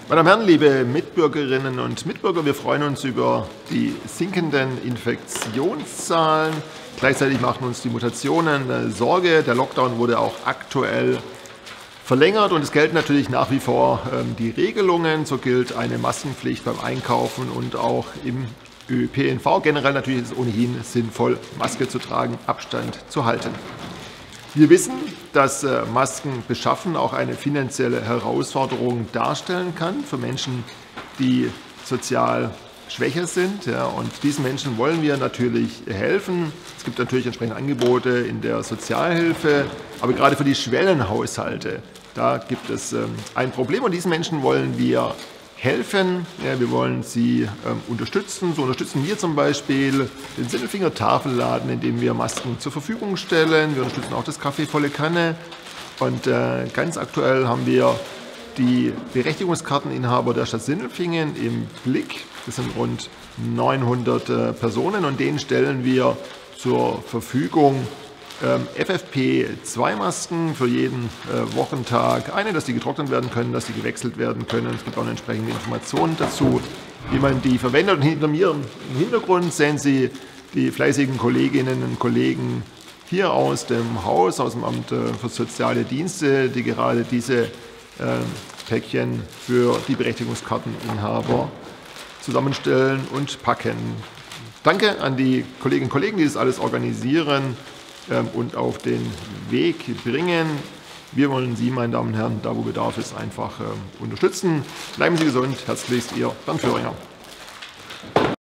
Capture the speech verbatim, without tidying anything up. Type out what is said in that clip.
Meine Damen und Herren, liebe Mitbürgerinnen und Mitbürger, wir freuen uns über die sinkenden Infektionszahlen. Gleichzeitig machen uns die Mutationen Sorge. Der Lockdown wurde auch aktuell verlängert und es gelten natürlich nach wie vor ähm, die Regelungen. So gilt eine Maskenpflicht beim Einkaufen und auch im Ö P N V. Generell natürlich ist es ohnehin sinnvoll, Maske zu tragen, Abstand zu halten. Wir wissen, dass äh, Masken beschaffen auch eine finanzielle Herausforderung darstellen kann für Menschen, die sozial schwächer sind. Ja, und diesen Menschen wollen wir natürlich helfen. Es gibt natürlich entsprechende Angebote in der Sozialhilfe, aber gerade für die Schwellenhaushalte, da gibt es ähm, ein Problem und diesen Menschen wollen wir helfen. Ja, wir wollen sie ähm, unterstützen. So unterstützen wir zum Beispiel den Sinnelfinger Tafelladen, indem wir Masken zur Verfügung stellen. Wir unterstützen auch das Café Volle Kanne. Und äh, ganz aktuell haben wir die Berechtigungskarteninhaber der Stadt Sindelfingen im Blick. Das sind rund neunhundert äh, Personen und denen stellen wir zur Verfügung ähm, F F P zwei Masken für jeden äh, Wochentag. Eine, dass die getrocknet werden können, dass die gewechselt werden können. Es gibt auch eine entsprechende Information dazu, wie man die verwendet. Und hinter mir im Hintergrund sehen Sie die fleißigen Kolleginnen und Kollegen hier aus dem Haus, aus dem Amt äh, für Soziale Dienste, die gerade diese äh, Päckchen für die Berechtigungskarteninhaber zusammenstellen und packen. Danke an die Kolleginnen und Kollegen, die das alles organisieren ähm, und auf den Weg bringen. Wir wollen Sie, meine Damen und Herren, da wo Bedarf ist, einfach ähm, unterstützen. Bleiben Sie gesund. Herzlichst Ihr Bernd Föhringer.